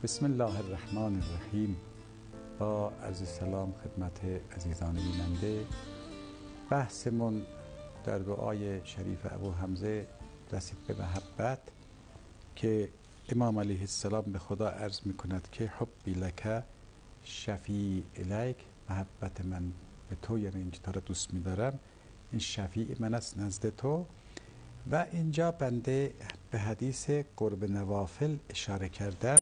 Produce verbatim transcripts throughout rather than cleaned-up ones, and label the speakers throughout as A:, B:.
A: بسم الله الرحمن الرحیم. با عرض سلام خدمت عزیزان بیننده. بحثمون در دعای شریف ابو حمزه رسید به محبت که امام علیه السلام به خدا عرض می کند که حبی لک شفیع الیک، محبت من به تو، یعنی اینکه تو را دوست می دارم، این شفیع من است نزد تو. و اینجا بنده به حدیث قرب نوافل اشاره کردم.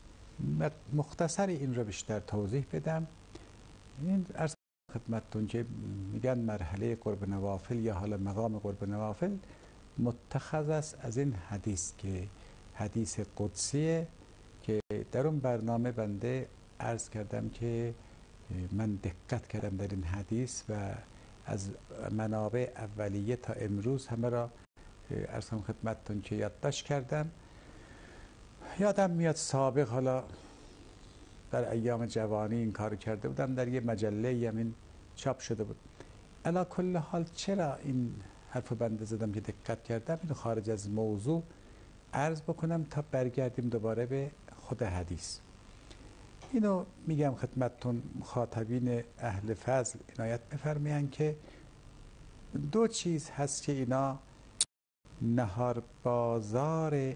A: مختصر این رو بیشتر توضیح بدم. این عرض خدمتتون که میگن مرحله قرب نوافل یا حالا مقام قرب نوافل متخذ است از این حدیث که حدیث قدسیه که در اون برنامه بنده عرض کردم که من دقت کردم در این حدیث و از منابع اولیه تا امروز همه را عرض خدمتتون که یادداشت کردم. یادم میاد سابق حالا در ایام جوانی این کار کرده بودم، در یه مجله یمین چاپ شده بود. علا کل حال چرا این حرف بنده زدم که دقت کردم اینو خارج از موضوع عرض بکنم تا برگردیم دوباره به خود حدیث. اینو میگم خدمتتون مخاطبین اهل فضل عنایت بفرمایند که دو چیز هست که اینا نهار بازار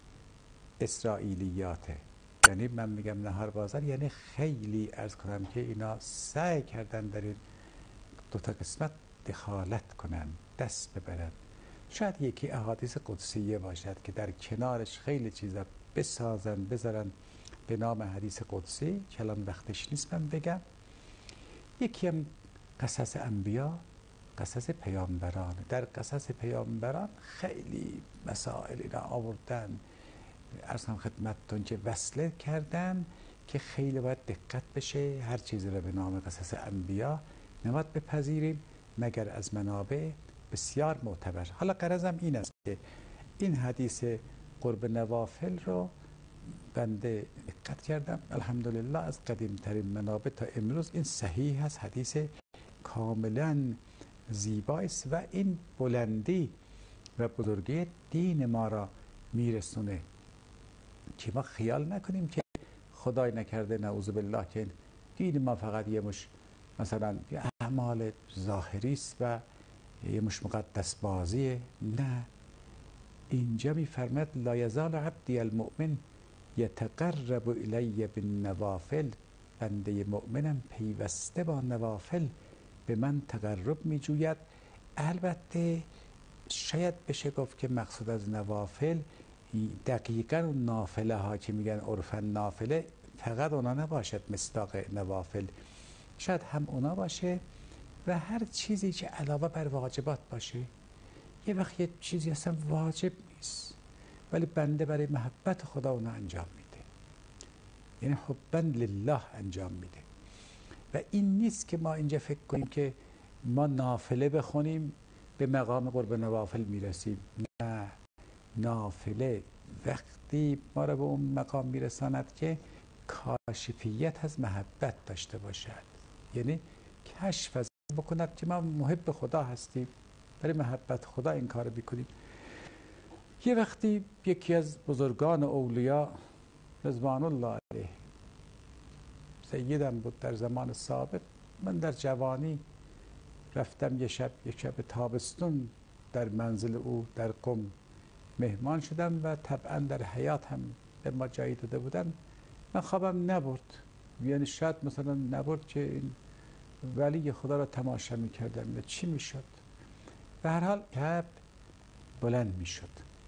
A: اسرائیلیاته. یعنی من میگم نهار بازار یعنی خیلی عرض کنم که اینا سعی کردن در این دو تا قسمت دخالت کنن، دست ببرن. شاید یکی احادیث قدسیه باشد که در کنارش خیلی چیزا بسازن بذارن به نام حدیث قدسی، کلام وقتش نیست من بگم. یکی هم قصص انبیا، قصص پیامبران. در قصص پیامبران خیلی مسائل اینا آوردن، ارزم خدمتتون که وصله کردن که خیلی باید دقت بشه. هر چیزی را به نام قصص انبیا نباید بپذیریم مگر از منابع بسیار معتبر. حالا غرضم این است که این حدیث قرب نوافل رو بنده دقت کردم، الحمدلله از قدیمترین منابع تا امروز این صحیح هست، حدیث کاملا زیبایی است و این بلندی و بزرگی دین ما را میرسونه که ما خیال نکنیم که خدای نکرده نعوذ بالله که دین ما فقط یه مش مثلا اعمال ظاهری است و یه مش مقدس بازیه. نه، اینجا میفرماید لا یزال عبدی المؤمن یتقرب الی بالنوافل، بنده مؤمنم پیوسته با نوافل به من تقرب میجوید. البته شاید بشه گفت که مقصود از نوافل دقیقاً اون نافله ها که میگن عرفاً نافله فقط اونا نباشد مصداق نوافل، شاید هم اونا باشه و هر چیزی که علاوه بر واجبات باشه. یه وقت یه چیزی اصلا واجب نیست ولی بنده برای محبت خدا اونا انجام میده، یعنی حباً لله انجام میده. و این نیست که ما اینجا فکر کنیم که ما نافله بخونیم به مقام قرب نوافل میرسیم. نه، نافله وقتی ما را به اون مقام میرساند که کاشفیت از محبت داشته باشد، یعنی کشف از بکند که ما محب خدا هستیم، برای محبت خدا این کار بکنیم. یه وقتی یکی از بزرگان اولیاء رضوان الله علیه سیدم بود در زمان سابق، من در جوانی رفتم یه شب یک شب تابستون در منزل او در قم مهمان شدم و طبعا در حیات هم به ما جایی داده بودن. من خوابم نبرد، یعنی شاید مثلا نبرد که این ولی خدا را تماشا میکردم چی میشد. به هر حال شب بلند میشد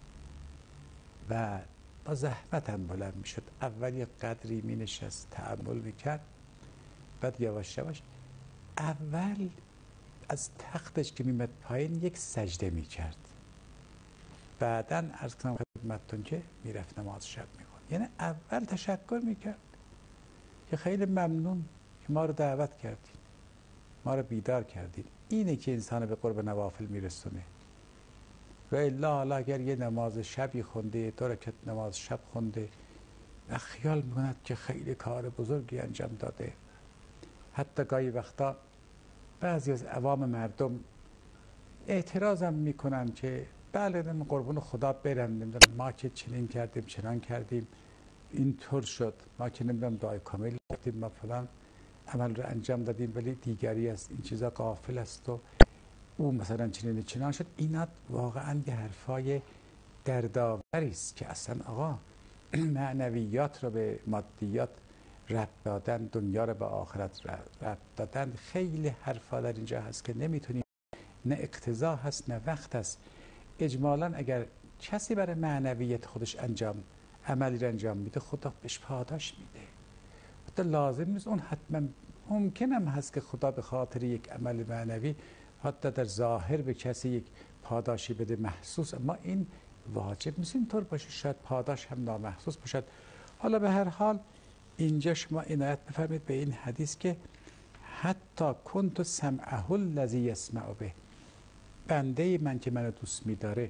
A: و با زحمت هم بلند میشد. اول یه قدری می نشست تأمل میکرد، بعد یواش یواش اول از تختش که میمد پایین یک سجده میکرد، بعداً عرض کنم خدمتتون که میرفت نماز شب میخوند. یعنی اول تشکر میکرد که خیلی ممنون که ما رو دعوت کردین، ما رو بیدار کردین. اینه که انسان به قرب نوافل میرسونه. و الا حالا اگر یه نماز شبی خونده، دو رکعت نماز شب خونده و خیال میکند که خیلی کار بزرگی انجام داده. حتی گاهی وقتا بعضی از عوام مردم اعتراضم میکنن که بله قربون خدا برن، ما که چنین کردیم چنان کردیم اینطور شد، ما که نمیدونم دعای کامل گفتیم، ما فلان عمل رو انجام دادیم ولی دیگری از این چیزا غافل است و او مثلا چنین چنان شد. اینا واقعا یه حرفای دردآوری است که اصلا آقا معنویات رو به مادیات ربط دادن، دنیا رو به آخرت ربط دادن، خیلی حرفا در اینجا هست که نمیتونیم، نه اقتضا هست نه وقت هست. اجمالا اگر کسی برای معنویت خودش انجام عملی رو انجام میده، خدا بهش پاداش میده. حتی لازم نیست اون حتما، ممکن هم هست که خدا به خاطر یک عمل معنوی حتی در ظاهر به کسی یک پاداشی بده محسوس، اما این واجب نیست اینطور باشه، شاید پاداش هم نامحسوس باشد. حالا به هر حال اینجا شما عنایت بفرمایید به این حدیث که حتی کنت سمعه الذی یسمع به، بنده من که منو دوست می‌داره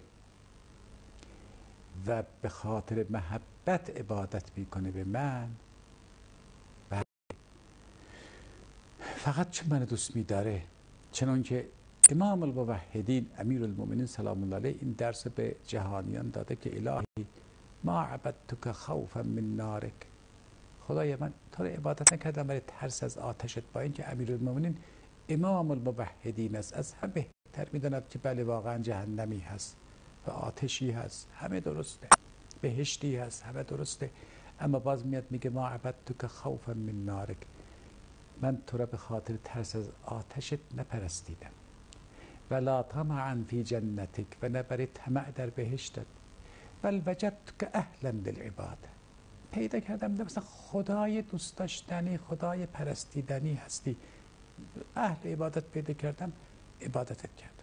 A: و به خاطر محبت عبادت میکنه به من، و فقط چون منو دوست می‌داره، چنان که امام الموحدین امیرالمومنین سلام الله علیه این درس به جهانیان داده که الهی ما عبدتک خوفا من نارک، خدای من تو رو عبادت نکردم برای ترس از آتشت، با اینکه امیرالمومنین امام الموحدین است، از همه بهتر میداند که بله واقعا جهنمی هست و آتشی هست، همه درسته، بهشتی هست، همه درسته، اما باز میاد میگه ما عبدتک خوفا من نارک، من تو را به خاطر ترس از آتشت نپرستیدم، ولا طمعا فی جنتک، و نه برای طمع در بهشتت، بل وجدتک اهلا للعباده، پیدا کردم مثلا خدای دوست داشتنی، خدای پرستیدنی هستی، اهل عبادت پیدا کردم، عبادتت کردم.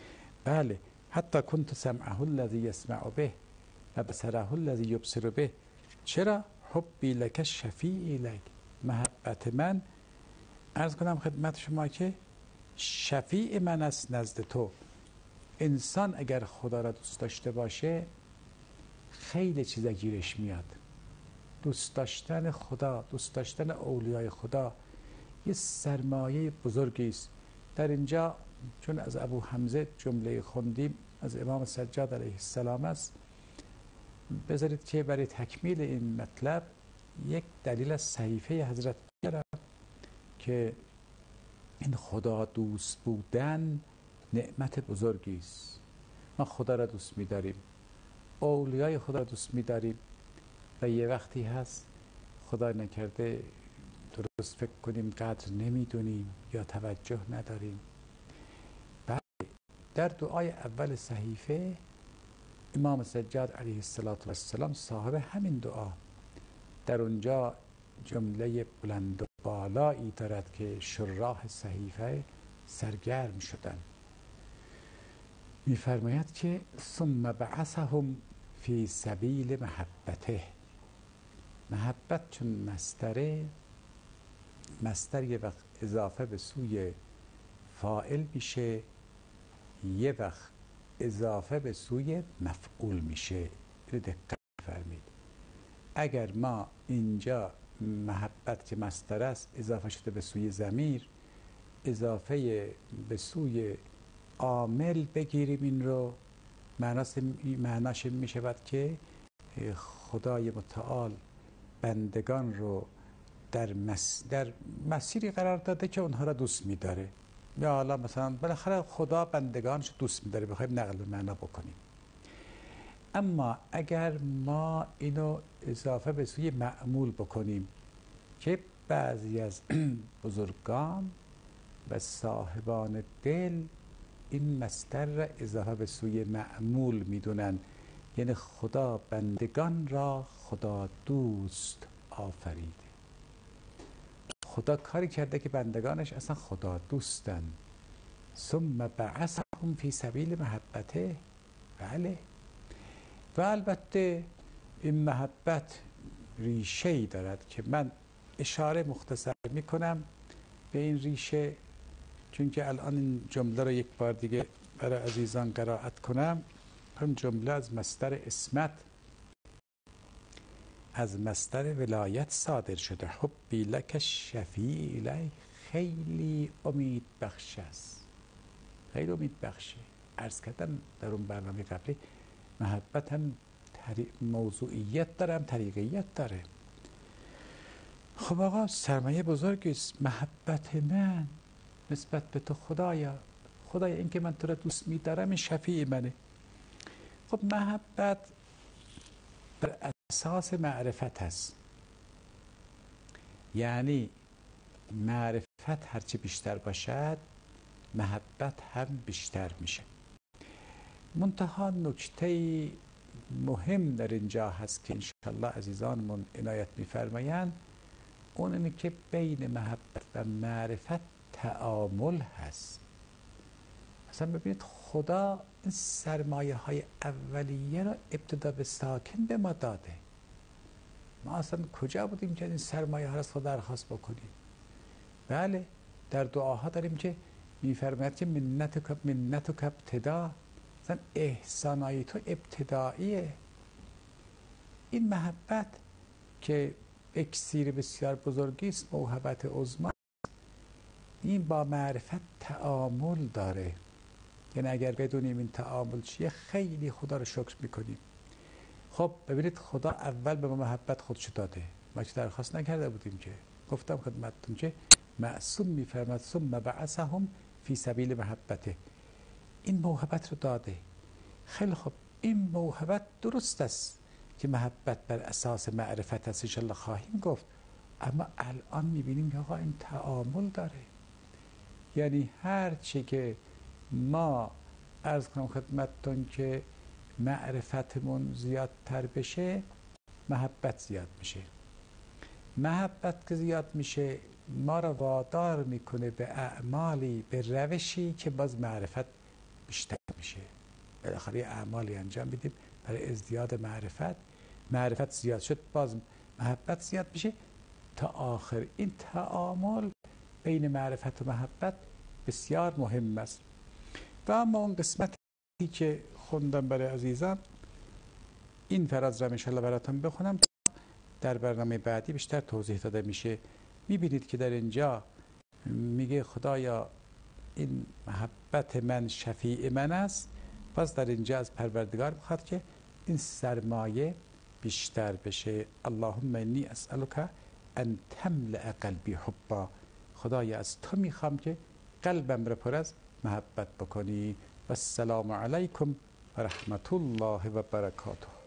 A: بله حتی کنت سمعه الذی یسمع به و بصره الذی یبصر به، چرا؟ حبی لک شفیعی لک، محبت من عرض کنم خدمت شما که شفیع من است نزد تو. انسان اگر خدا را دوست داشته باشه خیلی چیزا گیرش میاد. دوست داشتن خدا، دوست داشتن اولیای خدا یه سرمایه بزرگی است. در اینجا چون از ابو حمزه جمله خوندیم، از امام سجاد علیه السلام است، بذارید که برای تکمیل این مطلب یک دلیل از صحیفه حضرت بیارم که این خدا دوست بودن نعمت بزرگی است. ما خدا را دوست می‌داریم، اولیای خدا را دوست می‌داریم و یه وقتی هست خدا نکرده درست فکر کنیم قدر نمیدونیم یا توجه نداریم. بعد در دعای اول صحیفه امام سجاد علیه السلام صاحب همین دعا در اونجا جمله بلند و بالایی دارد که شراح صحیفه سرگرم شدن. میفرماید که ثم بعثهم فی سبیل محبته، محبت چون مصدره، مصدر یه وقت اضافه به سوی فاعل میشه، یه وقت اضافه به سوی مفعول میشه. اینو دقت فرمید. اگر ما اینجا محبت که مصدر است اضافه شده به سوی ضمیر، اضافه به سوی عامل بگیریم این رو، معناش می شود که خدای متعال بندگان رو در, مس... در مسیری قرار داده که اونها را دوست می‌داره، یا حالا مثلا بالاخره خدا بندگانش دوست می‌داره، بخوایم نقل معنا بکنیم. اما اگر ما اینو اضافه به سوی معمول بکنیم که بعضی از بزرگان و صاحبان دل این مصدر را اضافه به سوی معمول میدونن، یعنی خدا بندگان را خدا دوست آفریده، خدا کاری کرده که بندگانش اصلا خدا دوستن. ثم بعثهم فی سبیل محبته، بله. و البته این محبت ریشه‌ای دارد که من اشاره مختصر میکنم به این ریشه، چون که الان این جمله رو یک بار دیگه برای عزیزان قرائت کنم. هم جمله از مصدر اسمت، از مصدر ولایت صادر شده. حبی لک شفیع الی، خیلی امید بخش است، خیلی امید بخشه. عرض کردم در اون برنامه قبلی محبت هم موضوعیت داره هم طریقیت داره. خب آقا سرمایه بزرگی است محبت من نسبت به تو خدایا. خدایا این که من تو را دوست می‌دارم این شفیع منه. خب محبت بر اساس معرفت هست، یعنی معرفت هرچی بیشتر باشد محبت هم بیشتر میشه. منتها نکته مهم در اینجا هست که انشاءالله عزیزانمون عنایت می‌فرمایند، اون اینه که بین محبت و معرفت تعامل هست. مثلا ببینید خدا این سرمایه های اولیه را ابتدا به ساکن به ما داده. ما اصلا کجا بودیم که این سرمایه ها را از خدا درخواست بکنیم؟ بله در دعاها داریم که میفرماید که منتک منتک ابتدا، مثلا احسانای تو ابتداییه. این محبت که اکسیر بسیار بزرگی است، موهبت عظما، این با معرفت تعامل داره. یعنی اگر بدونیم این تعامل چیه خیلی خدا رو شکر میکنیم. خب ببینید خدا اول به ما محبت خودشو داده، ما که درخواست نکرده بودیم که. گفتم خدمتتون که معصوم میفرماد ثم بعثهم فی سبیل محبته، این موهبت رو داده. خیلی خب این موهبت درست است که محبت بر اساس معرفت است، انشاءالله خواهیم گفت، اما الان میبینیم که آقا این تعامل داره. یعنی هر چی که ما عرض کنم خدمتتون که معرفتمون زیادتر بشه محبت زیاد میشه. محبت که زیاد میشه ما را وادار میکنه به اعمالی، به روشی که باز معرفت بیشتر میشه. بالاخره اعمالی انجام میدیم برای ازدیاد معرفت. معرفت زیاد شد باز محبت زیاد میشه تا آخر. این تعامل بین معرفت و محبت بسیار مهم است. و اما اون قسمتی که خوندم برای عزیزان، این فراز را انشاءالله براتون بخونم، در برنامه بعدی بیشتر توضیح داده میشه. میبینید که در اینجا میگه خدایا این محبت من شفیع من است، پس در اینجا از پروردگار میخواد که این سرمایه بیشتر بشه. اللهم انی اسألک ان تملأ قلبی حبا، خدایا از تو میخوام که قلبم را پر از محبت بکنی. و السلام علیکم و رحمت الله و برکاته.